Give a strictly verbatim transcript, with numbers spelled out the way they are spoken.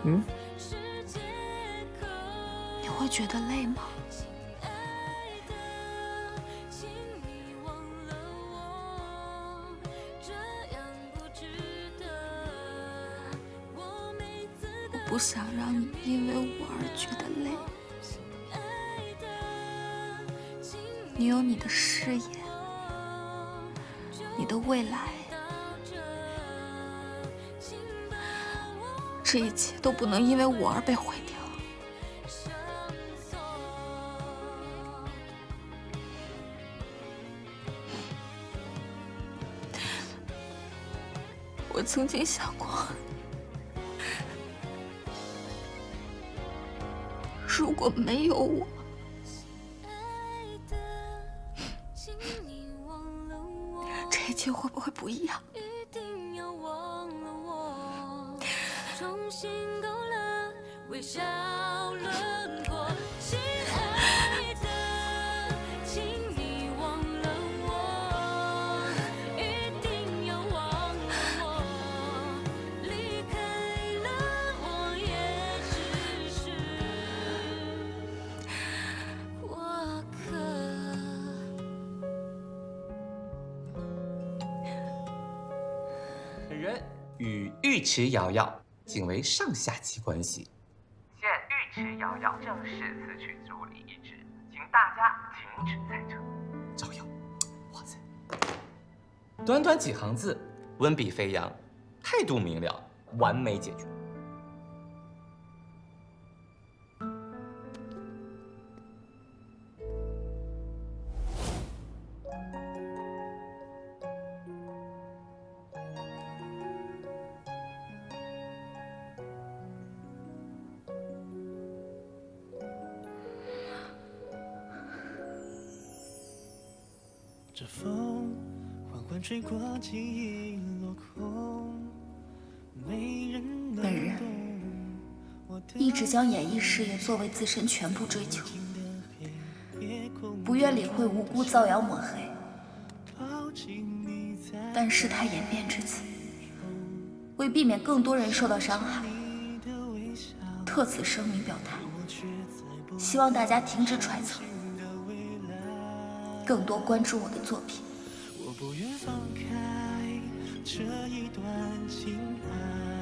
嗯， 你会觉得累吗？我不想让你因为我而觉得累。你有你的事业，你的未来，这一切都不能因为我而被毁掉。我曾经想过，如果没有我，这一切会不会不一样？ 本人与尉迟瑶瑶仅为上下级关系。现尉迟瑶瑶正式辞去助理一职，请大家停止猜测。招摇，哇塞！短短几行字，文笔飞扬，态度明了，完美解决。 这风缓缓吹过，记忆落空，没人本人一直将演艺事业作为自身全部追求，不愿理会无辜造谣抹黑。但事态演变至此，为避免更多人受到伤害，特此声明表态，希望大家停止揣测，更多关注我的作品。 我不愿放开这一段情爱。